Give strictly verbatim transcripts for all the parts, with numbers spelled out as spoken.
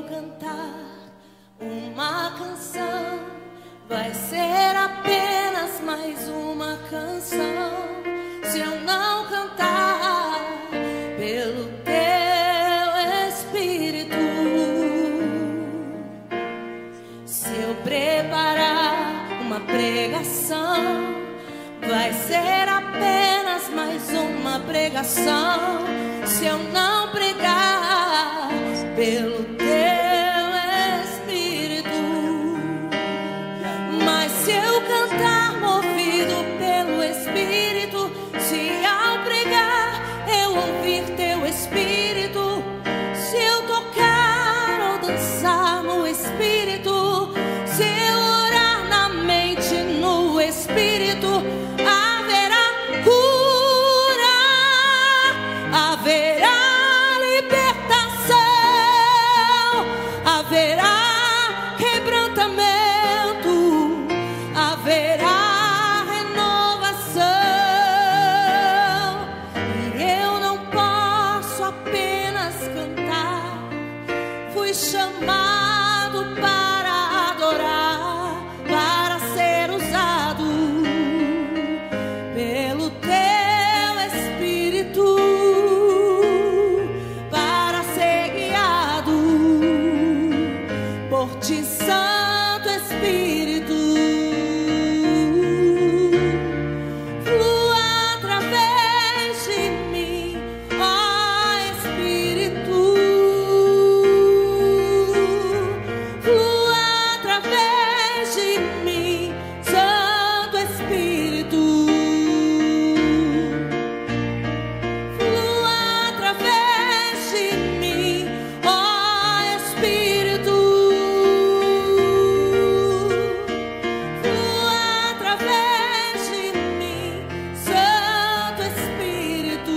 cantar uma canção, vai ser apenas mais uma canção. Se eu não cantar pelo teu Espírito, se eu preparar uma pregação, vai ser apenas mais uma pregação. Se eu não pregar pelo teu Espírito, mas se eu cantar movido pelo Espírito, se ao pregar eu ouvir teu Espírito, se eu tocar ou dançar no Espírito, se eu orar na mente no Espírito, haverá cura, haverá libertação, haverá quebrantamento, haverá renovação. E eu não posso apenas cantar, fui chamado para adorar, para ser usado pelo teu Espírito, para ser guiado por ti, Santo Espírito. Flua através de mim, ó Espírito. Flua através de mim, Santo Espírito. Flua através de mim, ó Espírito. Flua através de mim, Santo Espírito.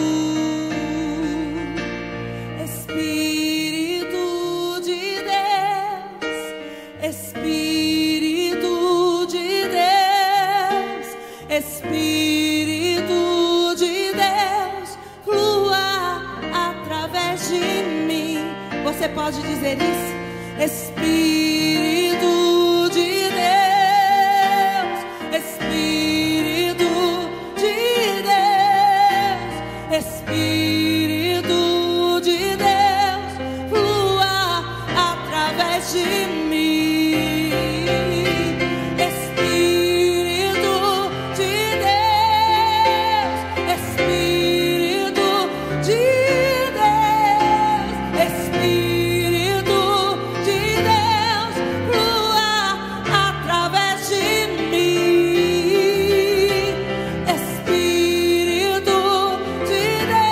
Espírito de Deus, Espírito de Deus, Espírito de Deus, flua através de mim. Você pode dizer isso? Espírito de Deus, Espírito de Deus, Espírito de Deus, flua através de mim. Espírito de Deus, Espírito de Deus, Espírito de Deus, flua através de mim. Espírito de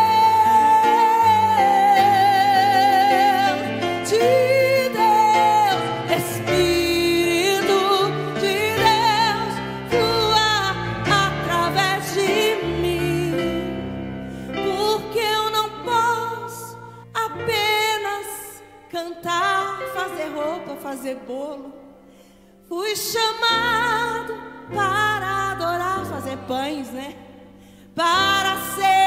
Deus, de Deus, Espírito de Deus, flua através de mim. Porque eu não posso apenas cantar, fazer roupa, fazer bolo. Fui chamado para adorar, fazer pães, né? Para ser